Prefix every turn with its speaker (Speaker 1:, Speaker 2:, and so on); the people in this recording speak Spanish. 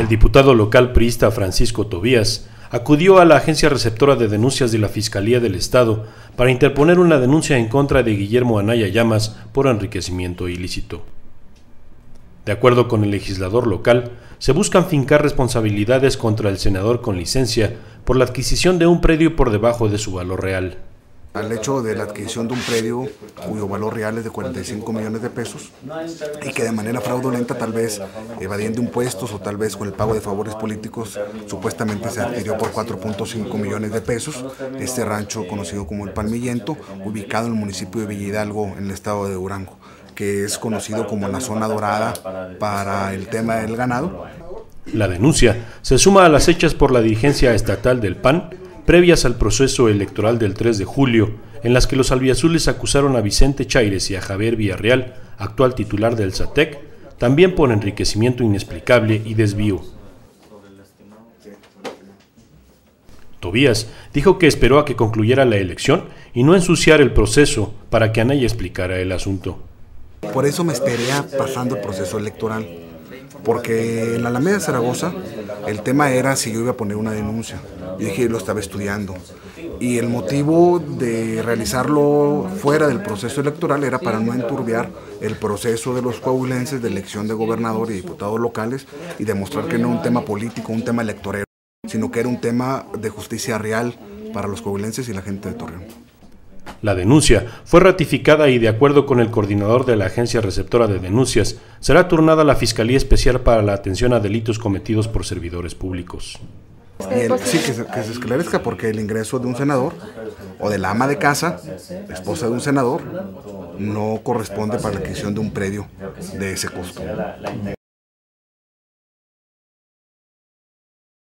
Speaker 1: El diputado local priista Francisco Tobías acudió a la agencia receptora de denuncias de la Fiscalía del Estado para interponer una denuncia en contra de Guillermo Anaya Llamas por enriquecimiento ilícito. De acuerdo con el legislador local, se buscan fincar responsabilidades contra el senador con licencia por la adquisición de un predio por debajo de su valor real.
Speaker 2: Al hecho de la adquisición de un predio cuyo valor real es de 45 millones de pesos y que de manera fraudulenta, tal vez evadiendo impuestos o tal vez con el pago de favores políticos, supuestamente se adquirió por 4.5 millones de pesos este rancho conocido como El Palmillento, ubicado en el municipio de Villa Hidalgo, en el estado de Durango, que es conocido como la zona dorada para el tema del ganado.
Speaker 1: La denuncia se suma a las hechas por la dirigencia estatal del PAN previas al proceso electoral del 3 de julio, en las que los albiazules acusaron a Vicente Chaires y a Javier Villarreal, actual titular del SATEC, también por enriquecimiento inexplicable y desvío. Tobías dijo que esperó a que concluyera la elección y no ensuciar el proceso para que Anaya explicara el asunto.
Speaker 2: Por eso me esperé pasando el proceso electoral, porque en la Alameda de Zaragoza el tema era si yo iba a poner una denuncia. Yo dije, lo estaba estudiando, y el motivo de realizarlo fuera del proceso electoral era para no enturbiar el proceso de los coahuilenses de elección de gobernador y diputados locales y demostrar que no era un tema político, un tema electorero, sino que era un tema de justicia real para los coahuilenses y la gente de Torreón.
Speaker 1: La denuncia fue ratificada y, de acuerdo con el coordinador de la agencia receptora de denuncias, será turnada a la Fiscalía Especial para la Atención a Delitos Cometidos por Servidores Públicos.
Speaker 2: Sí, que se esclarezca, porque el ingreso de un senador o de la ama de casa, esposa de un senador, no corresponde para la adquisición de un predio de ese costo.